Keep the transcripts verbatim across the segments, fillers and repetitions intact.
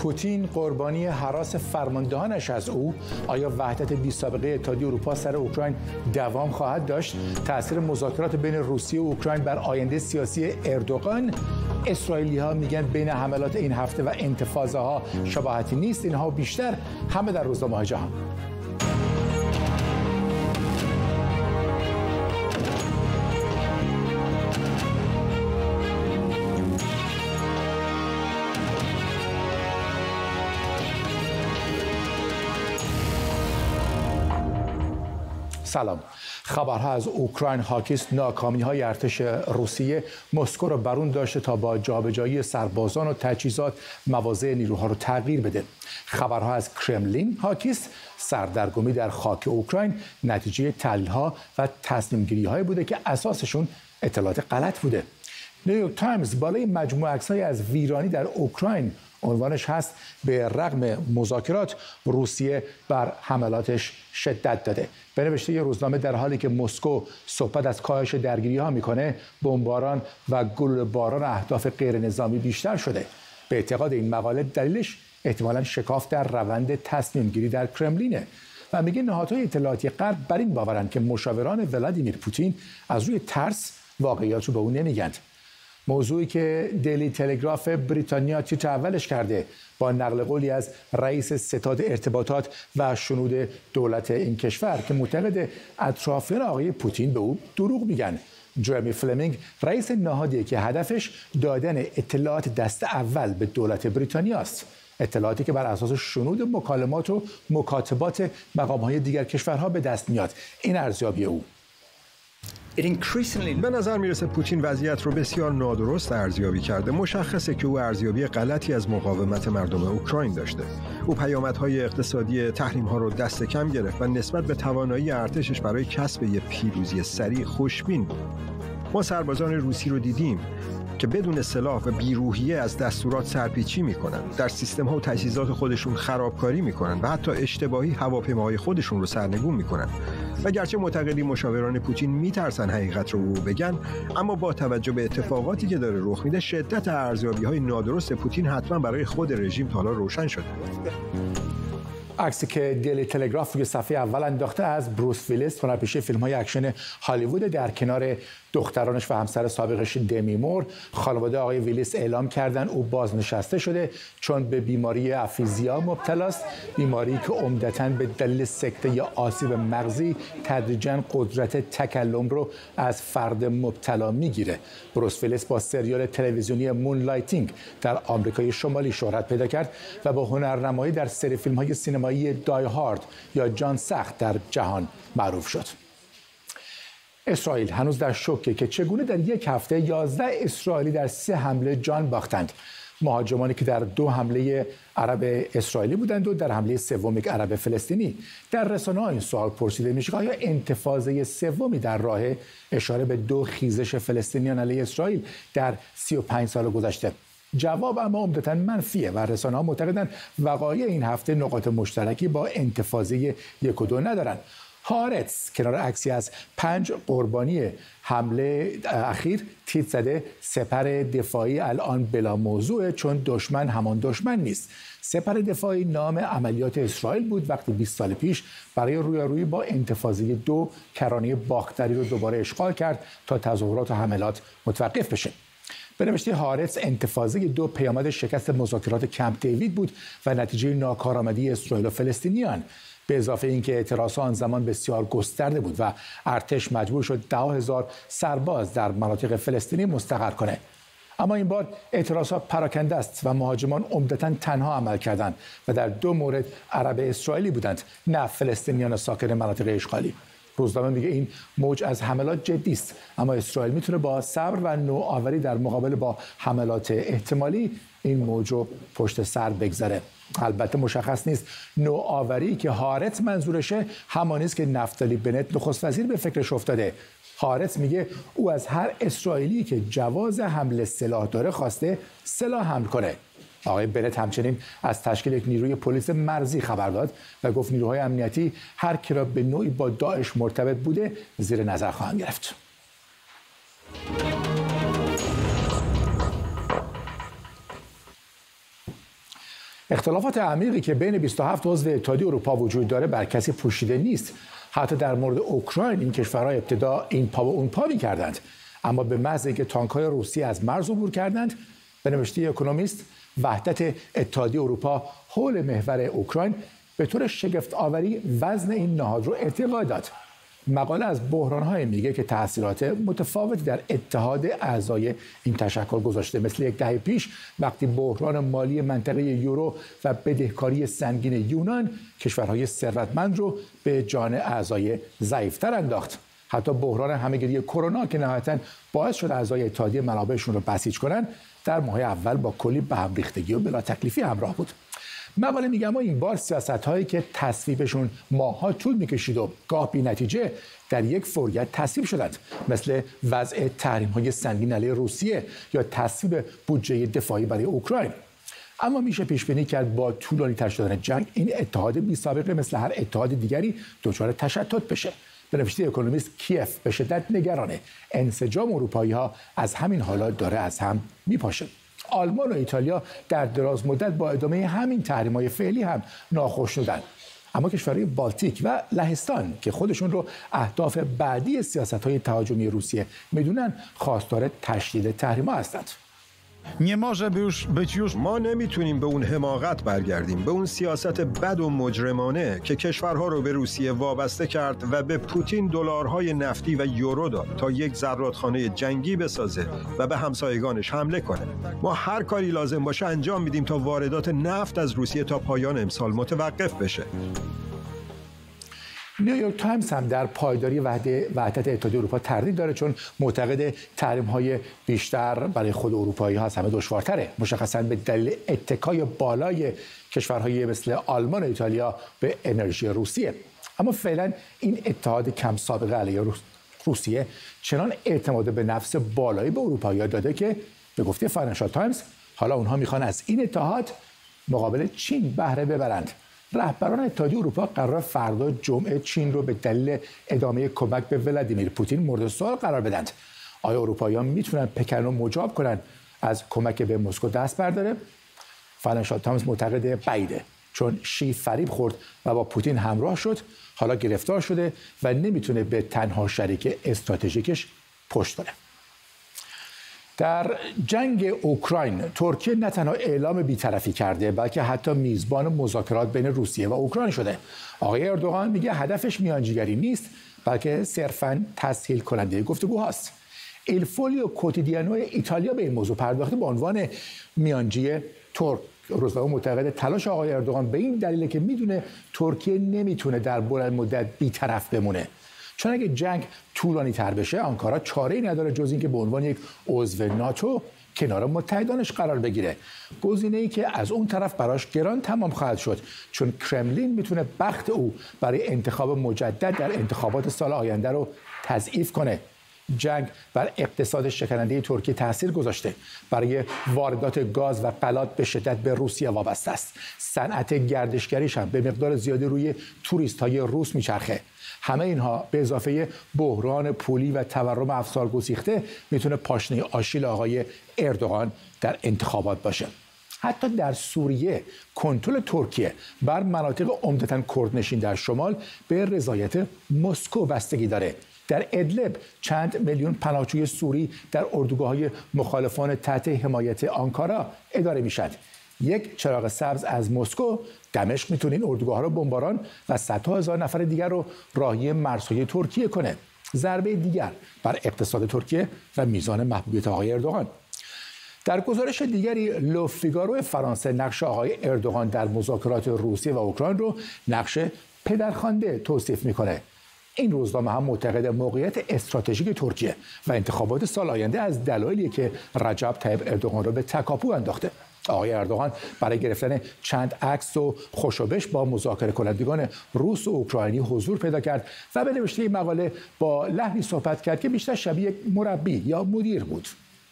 پوتین قربانی هراس فرماندهانش از او، آیا وحدت بی سابقه اتحادیه اروپا سر اوکراین دوام خواهد داشت؟ تأثیر مذاکرات بین روسیه و اوکراین بر آینده سیاسی اردوغان؟ اسرائیلی‌ها میگن بین حملات این هفته و انتفاضه‌ها شباهتی نیست. اینها بیشتر همه در روزنامه‌های جهان. سلام. خبرها از اوکراین حاکی است ناکامی‌های ارتش روسیه مسکو را برون داشته تا با جابجایی سربازان و تجهیزات مواضع نیروها را تغییر بده. خبرها از کرملین حاکی است سردرگمی در خاک اوکراین نتیجه تحلیل‌ها و تصمیم‌گیری‌هایی بوده که اساسشون اطلاعات غلط بوده. نیویورک تایمز بالای مجموعه عکس‌های از ویرانی در اوکراین عنوانش هست به رغم مذاکرات روسیه بر حملاتش شدت داده. به نوشته یه روزنامه در حالی که مسکو صحبت از کاهش درگیری‌ها میکنه، بمباران و گلوله باران اهداف غیر نظامی بیشتر شده. به اعتقاد این مقاله دلیلش احتمالاً شکاف در روند تصمیم گیری در کرملینه و میگه نهادهای اطلاعاتی غرب بر این باورن که مشاوران ولادیمیر پوتین از روی ترس واقعیات رو به اون نمیگند. موضوعی که دیلی تلگراف بریتانیا تیتر اولش کرده با نقل قولی از رئیس ستاد ارتباطات و شنود دولت این کشور که معتقد اطرافیان آقای پوتین به او دروغ میگن. جرمی فلمینگ رئیس نهادی که هدفش دادن اطلاعات دست اول به دولت بریتانیا است. اطلاعاتی که بر اساس شنود مکالمات و مکاتبات مقام‌های دیگر کشورها به دست میاد. این ارزیابی او. به نظر میرسه پوتین وضعیت رو بسیار نادرست ارزیابی کرده. مشخصه که او ارزیابی غلطی از مقاومت مردم اوکراین داشته. او پیامدهای اقتصادی تحریم‌ها رو دست کم گرفت و نسبت به توانایی ارتشش برای کسب یک پیروزی سریع خوشبین بود. ما سربازان روسی رو دیدیم که بدون سلاح و بیروحیه از دستورات سرپیچی میکنن، در سیستم‌ها و تجهیزات خودشون خرابکاری میکنن و حتی اشتباهی هواپیماهای خودشون رو سرنگون میکنن. و گرچه معتقدی مشاوران پوتین میترسن حقیقت رو بگن، اما با توجه به اتفاقاتی که داره رخ میده شدت ارزیابی‌های نادرست پوتین حتما برای خود رژیم تا حالا روشن شده. عکسی که دیلی تلگراف روی صفحه اول انداخته از بروس ویلیس، هنرپیشه فیلم‌های اکشن هالیوود، در کنار دخترانش و همسر سابقش دمی مور. خانواده آقای ویلیس اعلام کردن او بازنشسته شده چون به بیماری افیزیا مبتلاست، بیماری که عمدتاً به دلیل سکته یا آسیب مغزی تدریجاً قدرت تکلم رو از فرد مبتلا میگیره. بروس ویلیس با سریال تلویزیونی مون لایتینگ در آمریکای شمالی شهرت پیدا کرد و با هنرنمایی در سری فیلم‌های سینمایی دای هارد یا جان سخت در جهان معروف شد. اسرائیل هنوز در شوکه که چگونه در یک هفته یازده اسرائیلی در سه حمله جان باختند. مهاجمانی که در دو حمله عرب اسرائیلی بودند و در حمله سوم یک عرب فلسطینی. در رسانه‌ها این سوال پرسیده میشه که آیا انتفاضه سومی در راه، اشاره به دو خیزش فلسطینیان علیه اسرائیل در سی و پنج سال گذشته؟ جواب اما عمدتاً منفیه و رسانه‌ها معتقدند وقایع این هفته نقاط مشترکی با انتفاضه یک و دو ندارند. هارتز کنار عکسی از پنج قربانی حمله اخیر تیتر زده سپر دفاعی الان بلا موضوعه چون دشمن همان دشمن نیست. سپر دفاعی نام عملیات اسرائیل بود وقتی بیست سال پیش برای رویارویی با انتفاضه دو کرانه باختری رو دوباره اشغال کرد تا تظاهرات و حملات متوقف بشه. به نوشته هارتز انتفاضه دو پیامد شکست مذاکرات کمپ دیوید بود و نتیجه ناکارآمدی اسرائیل و فلسطینیان. به اضافه اینکه اعتراضات آن زمان بسیار گسترده بود و ارتش مجبور شد ده هزار سرباز در مناطق فلسطینی مستقر کنه. اما این بار اعتراضات پراکنده است و مهاجمان عمدتاً تنها عمل کردند و در دو مورد عرب اسرائیلی بودند، نه فلسطینیان ساکن مناطق اشغالی. روزنامه میگه این موج از حملات جدی است، اما اسرائیل میتونه با صبر و نوآوری در مقابل با حملات احتمالی این موج رو پشت سر بگذاره. البته مشخص نیست نوآوری که هارتز منظورشه همانی است که نفتالی بنت نخست وزیر به فکرش افتاده. هارتز میگه او از هر اسرائیلی که جواز حمل سلاح داره خواسته سلاح حمل کنه. آقای بنت همچنین از تشکیل یک نیروی پلیس مرزی خبر داد و گفت نیروهای امنیتی هر کی را به نوعی با داعش مرتبط بوده زیر نظر خواهند گرفت. اختلافات عمیقی که بین بیست و هفت عضو اتحادیه اروپا وجود داره بر کسی پوشیده نیست. حتی در مورد اوکراین این کشورها ابتدا این پا و اون پا می‌کردند، اما به محض اینکه تانک‌های روسی از مرز عبور کردند، به نوشته اکونومیست، وحدت اتحادیه اروپا حول محور اوکراین به طور شگفت‌آوری وزن این نهاد رو ارتقا داد. مقاله از بحران‌های میگه که تأثیرات متفاوتی در اتحاد اعضای این تشکل گذاشته، مثل یک دهه پیش وقتی بحران مالی منطقه یورو و بدهکاری سنگین یونان کشورهای ثروتمند رو به جان اعضای ضعیف‌تر انداخت. حتی بحران همه‌گیری کرونا که نهایتاً باعث شد اعضای اتحادیه منابعشون رو بسیج کنن، در ماه اول با کلی به هم ریختگی و بلا تکلیفی همراه بود. مقاله میگه اما این بار سیاست‌هایی که تصویبشون ماه‌ها طول می‌کشید و گاه بی نتیجه در یک فوریت تصویب شدند، مثل وضع تحریم‌های سنگین علیه روسیه یا تصویب بودجه دفاعی برای اوکراین. اما میشه پیش بینی کرد با طولانی‌تر شدن جنگ این اتحاد بی‌سابقه مثل هر اتحاد دیگری دچار تشتت بشه. به نوشته اکونومیست، کیف به شدت نگرانه انسجام اروپایی‌ها از همین حالات داره از هم میپاشه. آلمان و ایتالیا در دراز مدت با ادامه همین تحریم‌های فعلی هم ناخشنودن، اما کشورهای بالتیک و لهستان که خودشون رو اهداف بعدی سیاست‌های تهاجمی روسیه میدونن، خواستار تشدید تحریم‌ها هستند. ما نمیتونیم به اون حماقت برگردیم، به اون سیاست بد و مجرمانه که کشورها رو به روسیه وابسته کرد و به پوتین دلارهای نفتی و یورو داد تا یک زرادخانه جنگی بسازه و به همسایگانش حمله کنه. ما هر کاری لازم باشه انجام میدیم تا واردات نفت از روسیه تا پایان امسال متوقف بشه. نیویورک تایمز هم در پایداری وحدت اتحادیه اروپا تردید داره، چون معتقد تحریم‌های بیشتر برای خود اروپایی‌ها از همه دشوارتره، مشخصاً به دلیل اتکای بالای کشورهای مثل آلمان و ایتالیا به انرژی روسیه. اما فعلا این اتحاد کم سابقه علیه روسیه چنان اعتماد به نفس بالایی به اروپایی‌ها داده که به گفته فاینانشال تایمز حالا اونها میخوان از این اتحاد مقابل چین بهره ببرند. رهبران اتحادیه اروپا قرار فردا جمعه چین رو به دلیل ادامه کمک به ولادیمیر پوتین مورد سوال قرار بدند. آیا اروپایی‌ها میتونن پکن رو مجاب کنن از کمک به مسکو دست برداره؟ فاینانشال تایمز معتقد بعیده، چون شی فریب خورد و با پوتین همراه شد، حالا گرفتار شده و نمیتونه به تنها شریک استراتژیکش پشت کنه. در جنگ اوکراین ترکیه نه تنها اعلام بی‌طرفی کرده، بلکه حتی میزبان مذاکرات بین روسیه و اوکراین شده. آقای اردوغان میگه هدفش میانجیگری نیست، بلکه صرفاً تسهیل کننده گفتگوهاست. ایل فولیو کوتیدیانو ایتالیا به این موضوع پرداخته به عنوان میانجی ترک. روزنامه معتقد تلاش آقای اردوغان به این دلیله که میدونه ترکیه نمیتونه در بلند مدت بی‌طرف بمونه، چون اگه جنگ طولانی تر بشه آنکارا چاره‌ای نداره جز اینکه به عنوان یک عضو ناتو کنار متحدانش قرار بگیره. گزینه‌ای که از اون طرف براش گران تمام خواهد شد، چون کرملین میتونه بخت او برای انتخاب مجدد در انتخابات سال آینده رو تضعیف کنه. جنگ بر اقتصاد شکننده ترکیه تاثیر گذاشته. برای واردات گاز و غلات به شدت به روسیه وابسته است. صنعت گردشگریش هم به مقدار زیادی روی توریست‌های روس میچرخه. همه اینها به اضافه بحران پولی و تورم افسار گسیخته میتونه پاشنه آشیل آقای اردوغان در انتخابات باشه. حتی در سوریه کنترل ترکیه بر مناطق عمدتاً کردنشین در شمال به رضایت مسکو بستگی داره. در ادلب چند میلیون پناهجوی سوری در اردوگاه‌های مخالفان تحت حمایت آنکارا اداره میشد. یک چراغ سبز از مسکو دمشق میتونه این اردوگاه‌ها رو بمباران و صدها هزار نفر دیگر رو راهی مرزهای ترکیه کنه. ضربه دیگر بر اقتصاد ترکیه و میزان محبوبیت آقای اردوغان. در گزارش دیگری لو فیگارو فرانسه نقش آقای اردوغان در مذاکرات روسیه و اوکراین رو نقش پدرخوانده توصیف میکنه. این روزنامه هم معتقد موقعیت استراتژیک ترکیه و انتخابات سال آینده از دلایلی که رجب طیب اردوغان رو به تکاپو انداخته. آقای اردوغان برای گرفتن چند عکس و خوشوبش با مذاکره کنندگان روس و اوکراینی حضور پیدا کرد و به نوشته این مقاله با لحنی صحبت کرد که بیشتر شبیه مربی یا مدیر بود.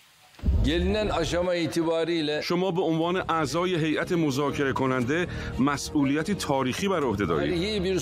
شما به عنوان اعضای هیئت مذاکره کننده مسئولیتی تاریخی بر عهده دارید.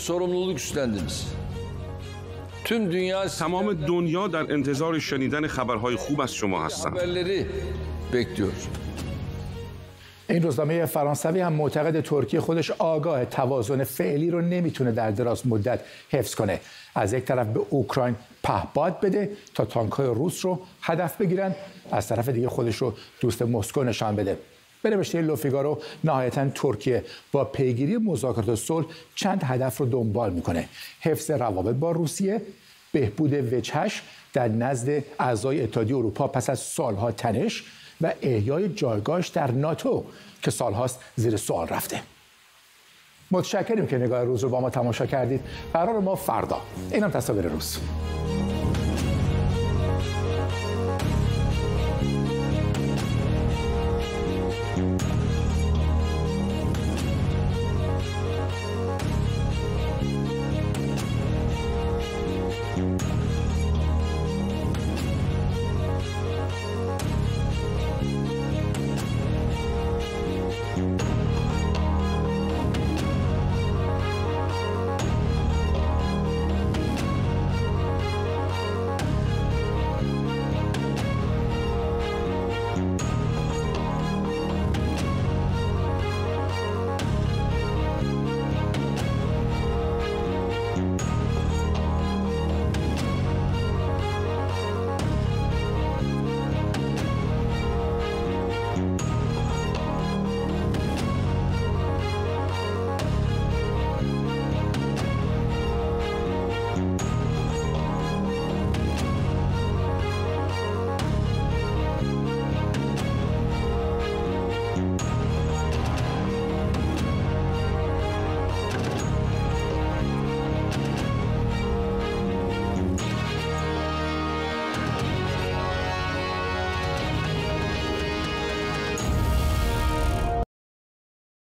تمام دنیا در انتظار شنیدن خبرهای خوب از شما هستند. این روزنامه فرانسوی هم معتقد ترکیه خودش آگاه توازن فعلی رو نمیتونه در دراز مدت حفظ کنه. از یک طرف به اوکراین پهپاد بده تا تانک‌های روس رو هدف بگیرن، از طرف دیگه خودش رو دوست مسکو نشان بده. به نوشته لوفیگارو نهایتاً ترکیه با پیگیری مذاکرات صلح چند هدف رو دنبال میکنه: حفظ روابط با روسیه، بهبود وجهش در نزد اعضای اتحادیه اروپا پس از سالها تنش و احیای جایگاهش در ناتو که سالهاست زیر سوال رفته. متشکریم که نگاه روز رو با ما تماشا کردید. قرار ما فردا. اینم تصاویر روز.